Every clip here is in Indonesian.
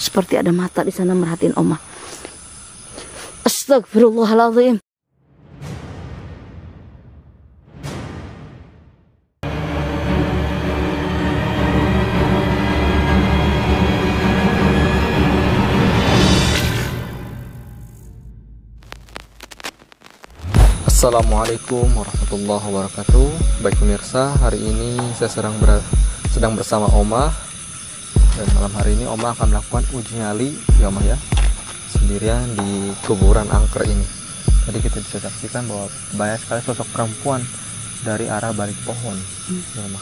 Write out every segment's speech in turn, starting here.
Seperti ada mata di sana merhatiin Oma. Astagfirullahaladzim. Assalamualaikum warahmatullahi wabarakatuh. Baik pemirsa, hari ini saya sedang bersama Oma. Dan malam hari ini Oma akan melakukan uji nyali ya Oma ya, sendirian di kuburan angker ini. Tadi kita bisa saksikan bahwa banyak sekali sosok perempuan dari arah balik pohon ya Oma.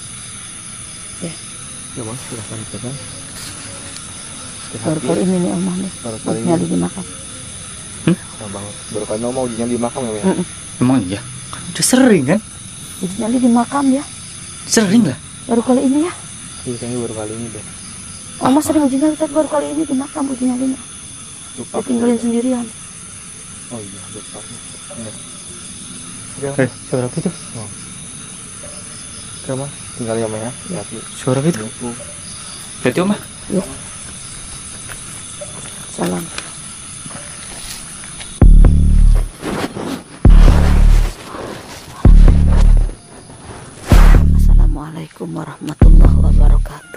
Ya Oma, silahkan dipegang. Baru kali ini nih Oma nih, uji nyali di makam. Baru kali Oma uji nyali di makam ya? Emang iya? Kan udah sering kan? Uji nyali di makam ya? Sering lah. Baru kali ini ya? Iya kayaknya baru kali ini deh. Oma sering uji nyali, tapi baru kali ini di makam uji nyalinya. Lupa. Tinggalin sendirian. Oh iya, lupa. Suara apa itu? Oh. Oke Oma, tinggal ya Oma ya. Hati. Suara apa itu? Berarti Oma? Yuk. Salam. Assalamualaikum warahmatullahi wabarakatuh.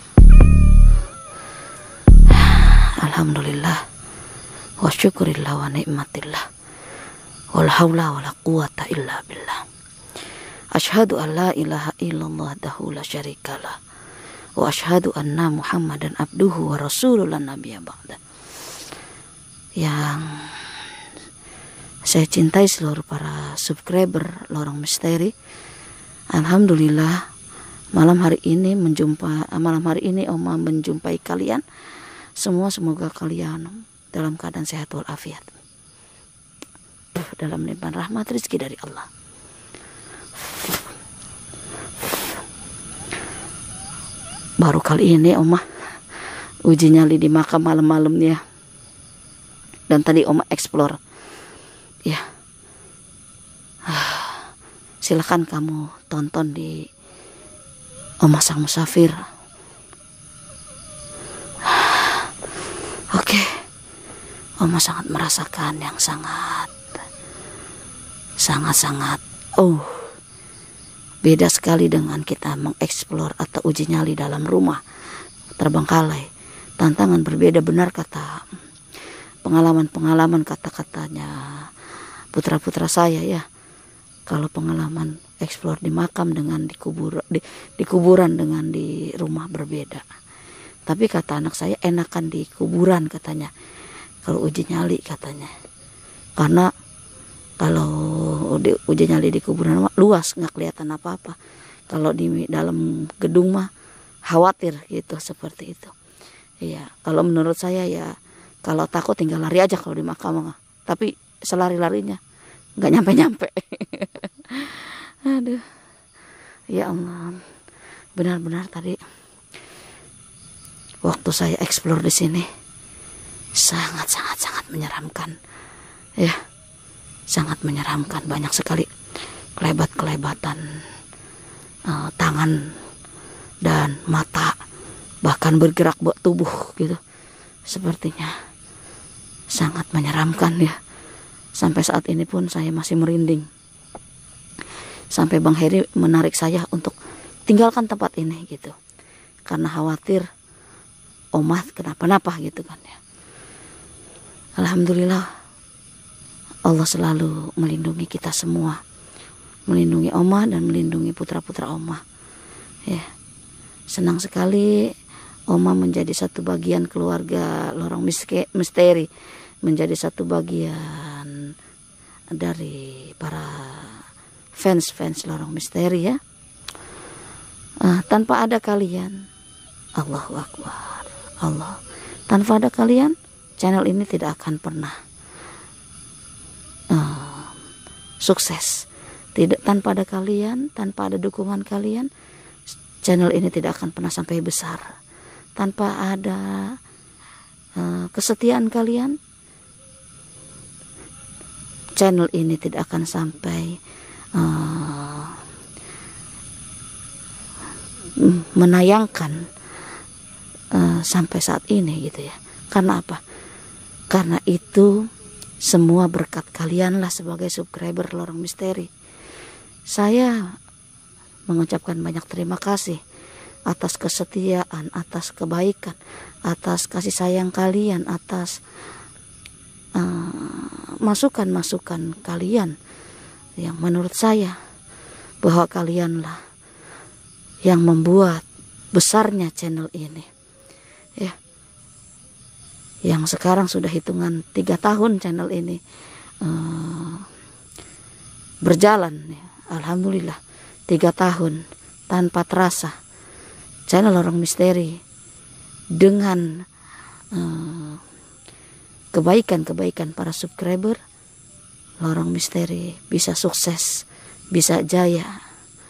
Alhamdulillah wa syukurillah wa ni'matillah wal haula wala quwata illa billah. Asyhadu an la ilaha illallah wahdahu la syarikalah wa asyhadu anna Muhammadan abduhu wa rasulullah nabiyya ba'da. Yang saya cintai seluruh para subscriber Lorong Misteri, alhamdulillah malam hari ini Oma menjumpai kalian semua. Semoga kalian dalam keadaan sehat walafiat, dalam limpahan rahmat rezeki dari Allah. Baru kali ini Oma uji nyali di makam malam-malamnya, dan tadi Oma explore ya. Silakan kamu tonton di Oma Sang Musafir. Oke, Oma sangat merasakan yang sangat beda sekali dengan kita mengeksplor atau uji nyali dalam rumah terbengkalai. Tantangan berbeda, benar kata pengalaman kata-katanya putra-putra saya ya. Kalau pengalaman eksplor di makam dengan di kuburan dengan di rumah berbeda. Tapi kata anak saya enakan di kuburan katanya, kalau uji nyali katanya. Karena kalau uji nyali di kuburan luas, nggak kelihatan apa-apa. Kalau di dalam gedung mah khawatir gitu, seperti itu. Iya, kalau menurut saya ya, kalau takut tinggal lari aja kalau di makam. Tapi selari-larinya nggak nyampe-nyampe. Aduh, ya Allah, benar-benar tadi waktu saya eksplor di sini sangat menyeramkan, ya, sangat menyeramkan. Banyak sekali kelebat-kelebatan tangan dan mata, bahkan bergerak tubuh gitu, sepertinya sangat menyeramkan ya. Sampai saat ini pun saya masih merinding. Sampai Bang Heri menarik saya untuk tinggalkan tempat ini gitu, karena khawatir Oma kenapa-napa gitu kan ya. Alhamdulillah Allah selalu melindungi kita semua, melindungi Oma dan melindungi putra-putra Oma ya. Senang sekali Oma menjadi satu bagian keluarga Lorong Misteri, menjadi satu bagian dari para fans Lorong Misteri ya. Tanpa ada kalian, Allahu Akbar, Allah, tanpa ada kalian channel ini tidak akan pernah sukses. Tidak, tanpa ada kalian, tanpa ada dukungan kalian, channel ini tidak akan pernah sampai besar. Tanpa ada kesetiaan kalian, channel ini tidak akan sampai menayangkan sampai saat ini gitu ya. Karena apa? Karena itu semua berkat kalian lah sebagai subscriber Lorong Misteri. Saya mengucapkan banyak terima kasih atas kesetiaan, atas kebaikan, atas kasih sayang kalian, atas masukan-masukan kalian yang menurut saya bahwa kalianlah yang membuat besarnya channel ini ya, yang sekarang sudah hitungan 3 tahun channel ini berjalan ya. Alhamdulillah 3 tahun tanpa terasa channel Lorong Misteri dengan kebaikan-kebaikan para subscriber, Lorong Misteri bisa sukses, bisa jaya.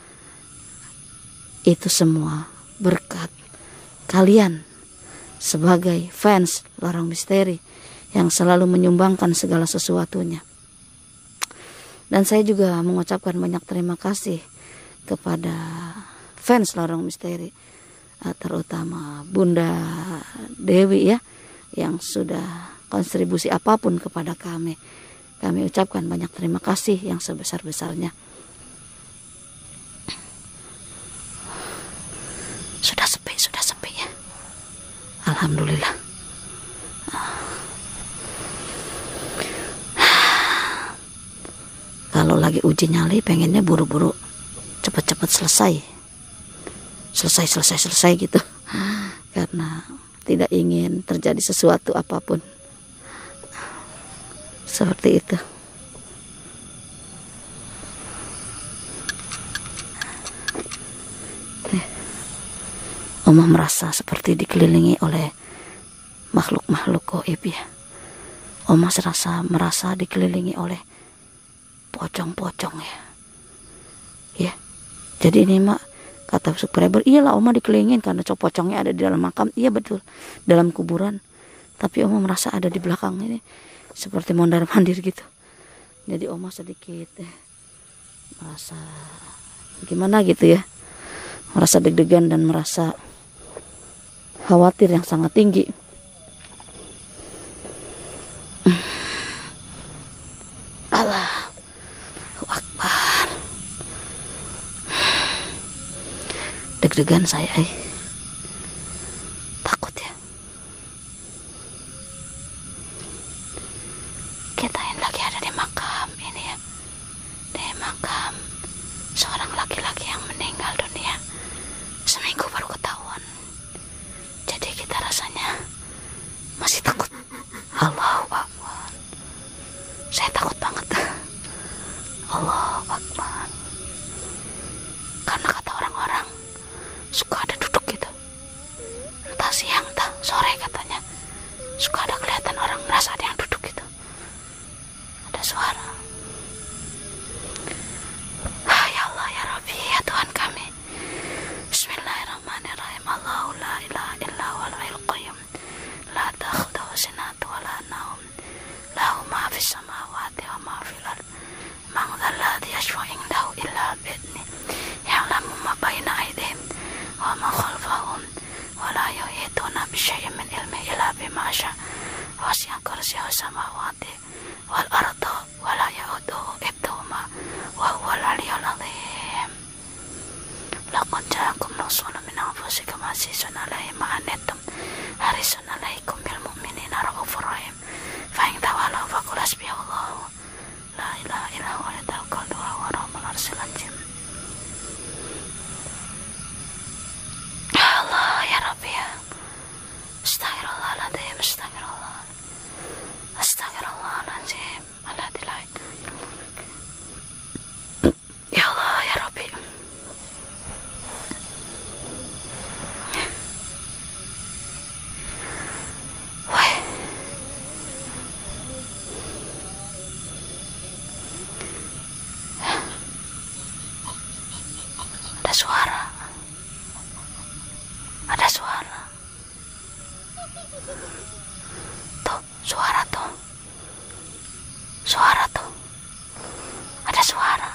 Itu semua berkat kalian sebagai fans Lorong Misteri yang selalu menyumbangkan segala sesuatunya. Dan saya juga mengucapkan banyak terima kasih kepada fans Lorong Misteri, terutama Bunda Dewi ya, yang sudah kontribusi apapun kepada kami. Kami ucapkan banyak terima kasih yang sebesar-besarnya. Sudah sepi ya. Alhamdulillah. Kalau lagi uji nyali pengennya buru-buru cepat-cepat selesai gitu. Karena tidak ingin terjadi sesuatu apapun. Seperti itu. Oma merasa seperti dikelilingi oleh makhluk-makhluk gaib ya. Oma merasa dikelilingi oleh pocong-pocong ya. Ya. Jadi ini mak, kata subscriber, iyalah Oma dikelilingin karena pocongnya ada di dalam makam. Iya betul, dalam kuburan. Tapi Oma merasa ada di belakang ini, seperti mondar-mandir gitu. Jadi Oma sedikit merasa gimana gitu ya, merasa deg-degan dan merasa khawatir yang sangat tinggi. Allahu Akbar. Deg-degan saya takut ya. Kita yang lagi ada di makam ini ya, di makam seorang laki-laki yang meninggal dunia seminggu baru ketahuan. Jadi kita rasanya masih takut. Allahu Akbar. Saya takut banget. Allahu Akbar. Karena kata orang-orang suka ada duduk gitu, entah siang entah sore katanya, suka ada kelihatan orang merasa ada yang duduk gitu, ada suara. Ya Allah ya Rabbi ya Tuhan kami. Bismillahirrahmanirrahim. Allahu la ilaha illa huwal hayyul qayyum la ta'khudhuhu sinatun wa la nawm lahu ma fis samawati wa ma fil ard man dhal ladzi yashfa'u indahu illa bi'idhnihi ya'lamu ma baina aydihim wa ma khalfahum wa la yuhituna bi syai'in min ilmihi illa bima syaa wasi'a kursiyyuhu samawati wal arda wa la ya'uduhu hifdhuhuma wa huwal 'aliyyul 'azim. Laqad ja'akum rasulun min anfusikum azizun 'alaihi ma anittum harisun 'alaikum bil mu'minina raufur rahim. Fa in tawallaw faqul hasbiyallahu la ilaha illa huwa alayhi tawakkaltu wa huwa rabbul arsyil azim. Allah ya Rabbi ya. Astaghfirullahaladzim, Astaghfirullahaladzim. Ya Allah ya Rabbi. Wah. Ada suara. Ada suara. Tuh, suara tuh. Suara tuh. Ada suara.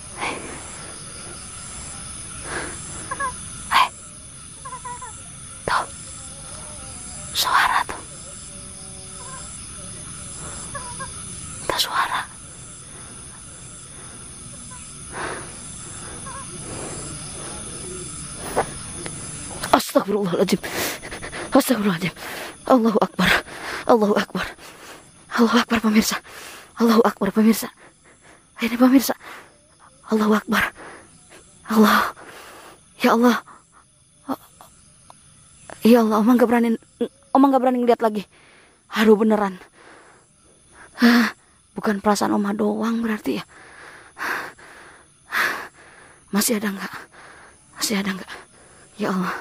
Tuh. Astagfirullahaladzim. Astagfirullahaladzim. Allahu Akbar. Allahu Akbar. Allahu Akbar pemirsa. Allahu Akbar pemirsa. Ini pemirsa. Allahu Akbar. Allah. Ya Allah. Ya Allah, Oma nggak berani ngeliat lagi. Aduh beneran. Bukan perasaan Oma doang berarti ya. Masih ada nggak? Masih ada nggak? Ya Allah.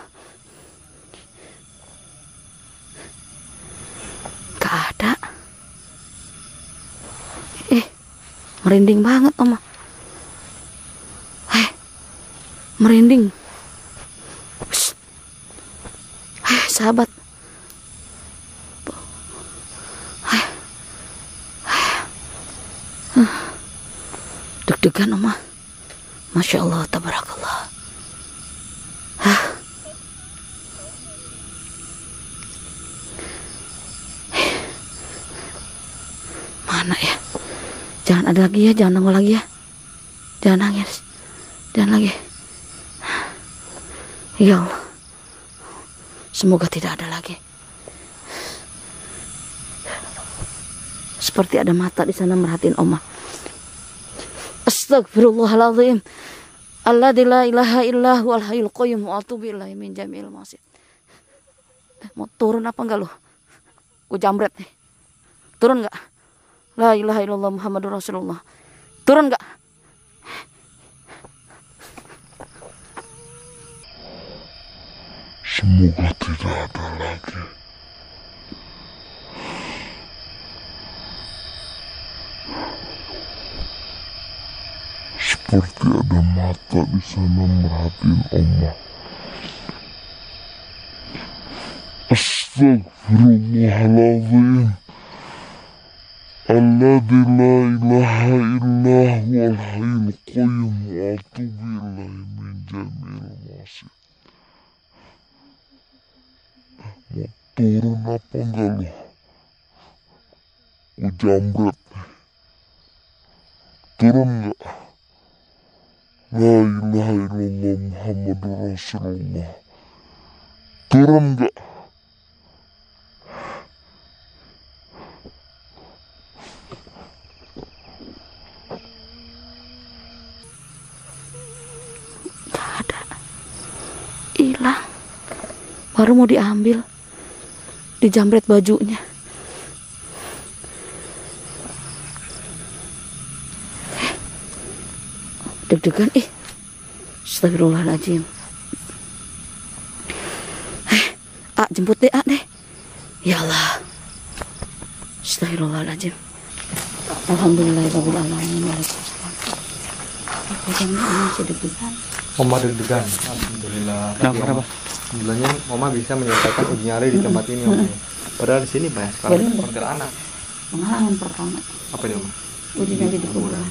Gak ada. Merinding banget Oma. Merinding. Sahabat. Deg-degan Oma. Masya Allah, tabarakallah. Mana ya? Jangan ada lagi ya, jangan nangis lagi ya. Jangan nangis. Jangan lagi. Ya Allah. Semoga tidak ada lagi. Seperti ada mata di sana merhatiin Oma. Astagfirullahaladzim. Alladzi la ilaha illa huwal hayyul qayyum wa atubu ilaihi min jami'il masid. Mau turun apa enggak lo? Gue jambret nih. Turun enggak? La ilaha illallah Muhammadur Rasulullah. Turun enggak? Semoga tidak ada lagi. Seperti ada mata di sana merhatiin Oma. Astagfirullahaladzim. Alladzi la ilaha illa huwal hayyul qayyum wa atubu ilaihi min jami'il masid. Mau turun apa enggak lo? Gue jambret. Turun enggak? La ilaha illallah Muhammadur Rasulullah. Turun enggak? Gak ada. Hilang. Baru mau diambil. Dijambret bajunya. Deg-degan. Astagfirullahaladzim. Jemput deh deh. Ya Allah. Astagfirullahaladzim. Alhamdulillahirabbil alamin. Waalaikumsalam. Masih deg-degan. Oma deg-degan. Alhamdulillah. Kenapa? Alhamdulillahnya Oma bisa menyelesaikan uji nyali di tempat ini Oma. Padahal di sini banyak sekali kuntilanak. Pengalaman pertama. Apa ini Oma? Uji nyali di kuburan.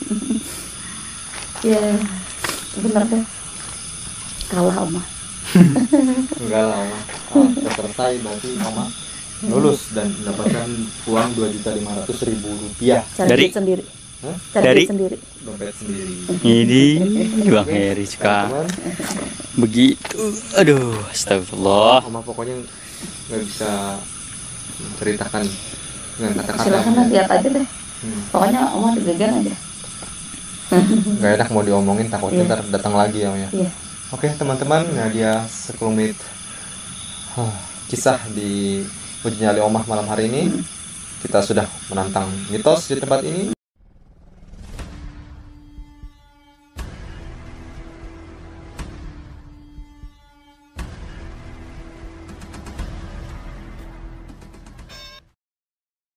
Ya, benar deh. Kalah Oma. Enggak lah Oma. Sudah selesai berarti Oma lulus dan mendapatkan uang Rp2.500.000. Dari? Duit sendiri. Hah? Dari? Duit sendiri. Dompet sendiri. Ini Bang Heri suka Teman, begitu. Aduh, astagfirullah. Oma pokoknya nggak bisa menceritakan dengan kata-kata. Silakan lah, lihat aja deh. Pokoknya Oma deg-degan aja. Nggak enak mau diomongin, takutnya ntar datang lagi ya Om ya. Iya. Oke teman-teman, nah dia sekelumit kisah di uji nyali Omah malam hari ini. Kita sudah menantang mitos di tempat ini.